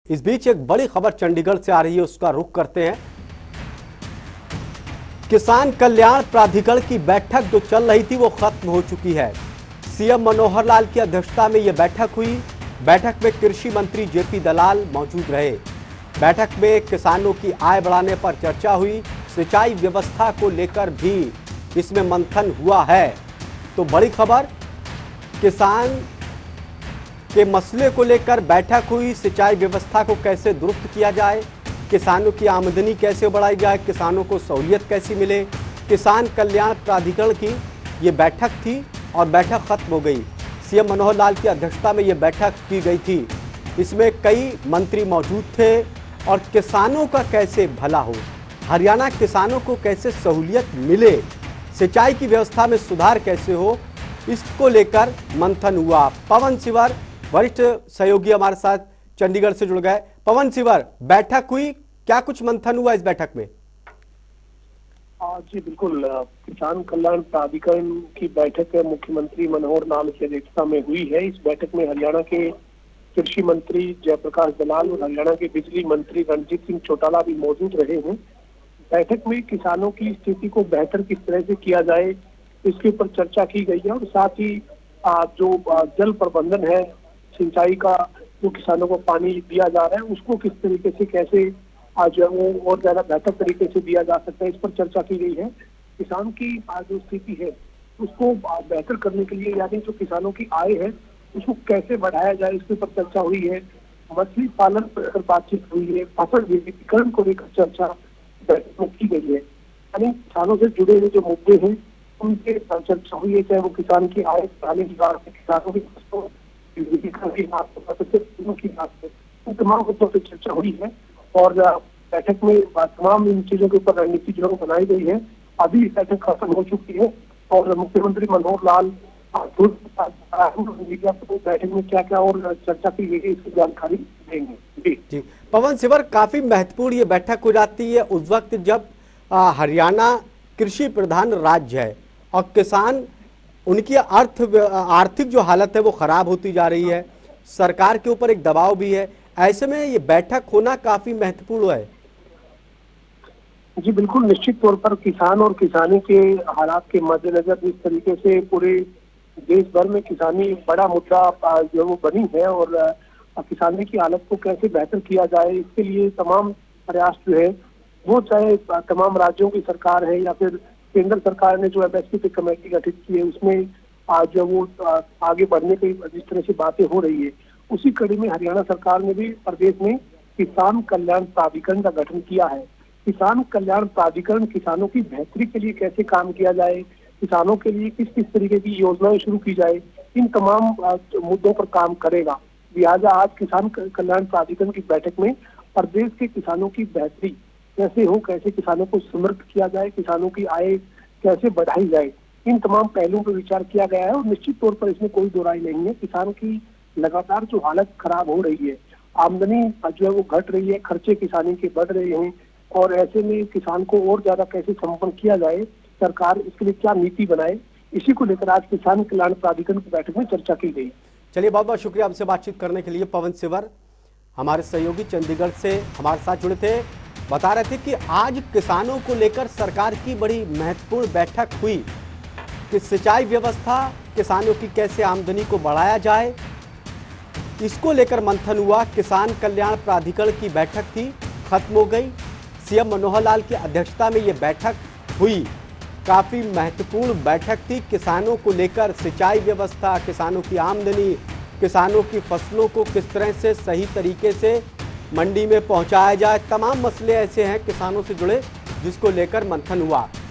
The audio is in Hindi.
इस बीच एक बड़ी खबर चंडीगढ़ से आ रही है, उसका रुख करते हैं। किसान कल्याण प्राधिकरण की बैठक जो चल रही थी वो खत्म हो चुकी है। सीएम मनोहर लाल की अध्यक्षता में यह बैठक हुई। बैठक में कृषि मंत्री जेपी दलाल मौजूद रहे। बैठक में किसानों की आय बढ़ाने पर चर्चा हुई। सिंचाई व्यवस्था को लेकर भी इसमें मंथन हुआ है। तो बड़ी खबर, किसान के मसले को लेकर बैठक हुई। सिंचाई व्यवस्था को कैसे दुरुस्त किया जाए, किसानों की आमदनी कैसे बढ़ाई जाए, किसानों को सहूलियत कैसी मिले। किसान कल्याण प्राधिकरण की ये बैठक थी और बैठक खत्म हो गई। सीएम मनोहर लाल की अध्यक्षता में ये बैठक की गई थी। इसमें कई मंत्री मौजूद थे और किसानों का कैसे भला हो, हरियाणा किसानों को कैसे सहूलियत मिले, सिंचाई की व्यवस्था में सुधार कैसे हो, इसको लेकर मंथन हुआ। पवन सिवर वरिष्ठ सहयोगी हमारे साथ चंडीगढ़ से जुड़ गए। पवन सिवर, बैठक हुई, क्या कुछ मंथन हुआ इस बैठक में? जी बिल्कुल, किसान कल्याण प्राधिकरण की बैठक मुख्यमंत्री मनोहर लाल की अध्यक्षता में हुई है। इस बैठक में हरियाणा के कृषि मंत्री जयप्रकाश दलाल और हरियाणा के बिजली मंत्री रणजीत सिंह चौटाला भी मौजूद रहे हैं। बैठक में किसानों की स्थिति को बेहतर किस तरह से किया जाए, इसके ऊपर चर्चा की गई है और साथ ही जो जल प्रबंधन है, सिंचाई का जो किसानों को पानी दिया जा रहा है उसको किस तरीके से कैसे आज वो और ज्यादा बेहतर तरीके से दिया जा सकता है, इस पर चर्चा की गई है। किसान की जो स्थिति है उसको बेहतर करने के लिए, यानी जो किसानों की आय है उसको कैसे बढ़ाया जाए, इसके ऊपर चर्चा हुई है। मछली पालन पर लेकर बातचीत हुई है। फसल विविधीकरण को लेकर चर्चा बैठक में की गई है। यानी किसानों से जुड़े हुए जो मुद्दे हैं उनके चर्चा हुई है, चाहे वो किसान की आय बढ़ाने की बात है, किसानों की फसलों की बात है, उन तमाम मुद्दों पर चर्चा हुई है और बैठक में तमाम इन चीजों के ऊपर रणनीति जो बनाई गई है। अभी बैठक खत्म हो चुकी है और मुख्यमंत्री मनोहर लाल मीडिया को बैठक में क्या क्या और चर्चा की गई है इसकी जानकारी देंगे। जी पवन सिवर, काफी महत्वपूर्ण ये बैठक हो जाती है उस वक्त जब हरियाणा कृषि प्रधान राज्य है और किसान, उनकी आर्थिक जो हालत है वो खराब होती जा रही है, सरकार के ऊपर एक दबाव भी है। ऐसे में ये बैठक होना काफी महत्वपूर्ण है। जी बिल्कुल, निश्चित तौर पर किसान और किसानी के हालात के मद्देनजर जिस तरीके से पूरे देश भर में किसानी बड़ा मुद्दा जो वो बनी है और किसानी की हालत को कैसे बेहतर किया जाए, इसके लिए तमाम प्रयास जो है वो चाहे तमाम राज्यों की सरकार है या फिर केंद्र सरकार ने जो एमएसपी की कमेटी गठित की है उसमें जो वो आगे बढ़ने की जिस तरह से बातें हो रही है, उसी कड़ी में हरियाणा सरकार ने भी प्रदेश में किसान कल्याण प्राधिकरण का गठन किया है। किसान कल्याण प्राधिकरण किसानों की बेहतरी के लिए कैसे काम किया जाए, किसानों के लिए किस किस तरीके की योजनाएं शुरू की जाए, इन तमाम मुद्दों पर काम करेगा। लिहाजा आज किसान कल्याण प्राधिकरण की बैठक में प्रदेश के किसानों की बेहतरी कैसे हो, कैसे किसानों को समृद्ध किया जाए, किसानों की आय कैसे बढ़ाई जाए, इन तमाम पहलुओं पर विचार किया गया है। और निश्चित तौर पर इसमें कोई दो राय नहीं है, किसान की लगातार जो हालत खराब हो रही है, आमदनी जो है वो घट रही है, खर्चे किसानी के बढ़ रहे हैं और ऐसे में किसान को और ज्यादा कैसे समर्पण किया जाए, सरकार इसके लिए क्या नीति बनाए, इसी को लेकर आज किसान कल्याण प्राधिकरण की बैठक में चर्चा की गई। चलिए, बहुत बहुत शुक्रिया हमसे बातचीत करने के लिए। पवन सिवर हमारे सहयोगी चंडीगढ़ से हमारे साथ जुड़े थे, बता रहे थे कि आज किसानों को लेकर सरकार की बड़ी महत्वपूर्ण बैठक हुई कि सिंचाई व्यवस्था, किसानों की कैसे आमदनी को बढ़ाया जाए, इसको लेकर मंथन हुआ। किसान कल्याण प्राधिकरण की बैठक थी, खत्म हो गई। सीएम मनोहर लाल की अध्यक्षता में ये बैठक हुई। काफ़ी महत्वपूर्ण बैठक थी किसानों को लेकर, सिंचाई व्यवस्था, किसानों की आमदनी, किसानों की फसलों को किस तरह से सही तरीके से मंडी में पहुंचाया जाए, तमाम मसले ऐसे हैं किसानों से जुड़े जिसको लेकर मंथन हुआ।